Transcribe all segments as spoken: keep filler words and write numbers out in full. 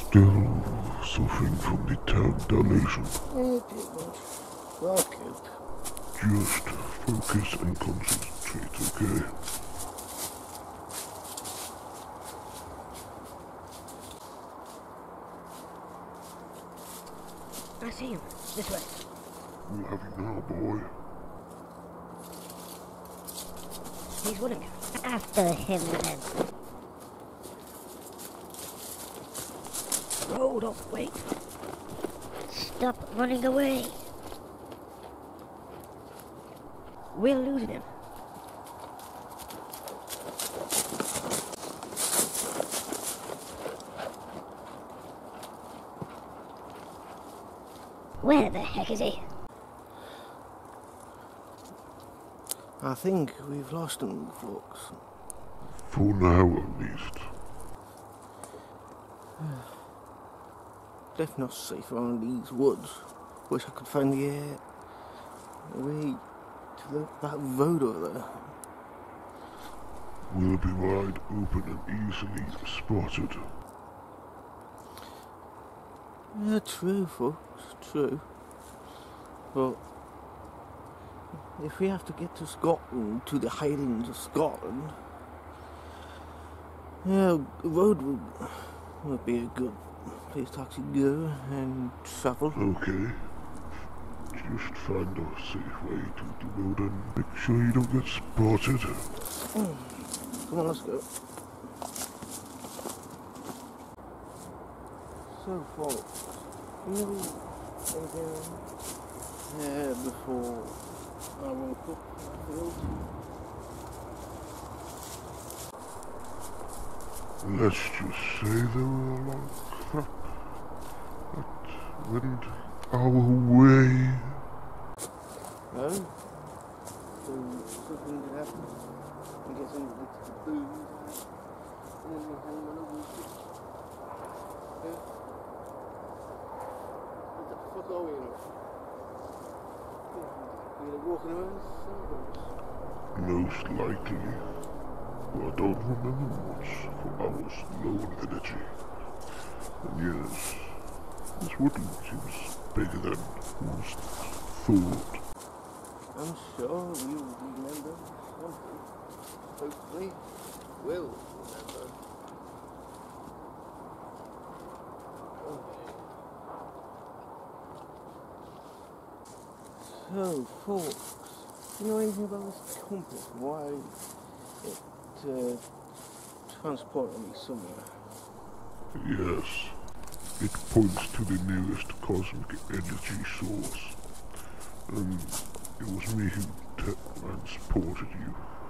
Still suffering from the tank dilation. Eh, pigment. Fuck it. Just focus and concentrate, okay? I see him. This way. We'll have you now, boy. He's willing. After him then. Hold up, wait. Stop running away. We're losing him. Where the heck is he? I think we've lost him, folks. For now, at least. Definitely not safe around these woods. Wish I could find the air way to the, that road over there. We'll be wide open and easily spotted. Yeah, true, folks, true. But if we have to get to Scotland, to the Highlands of Scotland, yeah, the road would, would be a good place to actually go and travel. Okay. Just find a safe way to the road and make sure you don't get spotted. Mm. Come on, let's go. So, folks, you know anything here before I woke up in the field? Let's just say there were a lot of crap that went our way. No? So, something did happen? I'm guessing it's the booze and then we hang on a week. Yeah? What the fuck are we in? We're walking around Most likely. But I don't remember much for hours low on energy. And yes, this woodland seems bigger than was thought. I'm sure we'll remember something. Hopefully, we'll remember. So, folks, do you know anything about this compass? Why it uh, transported me somewhere? Yes, it points to the nearest cosmic energy source. And it was me who transported you.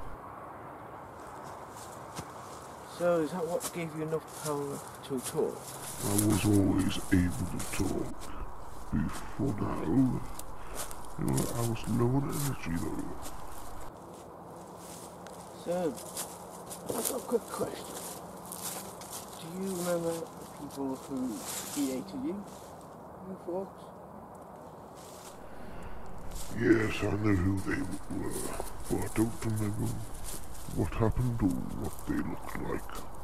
So, is that what gave you enough power to talk? I was always able to talk. Before now, you know, I was low on energy though. So, I've got a quick question. Do you remember the people who created you? You folks? Yes, I know who they were, but I don't remember what happened or what they looked like.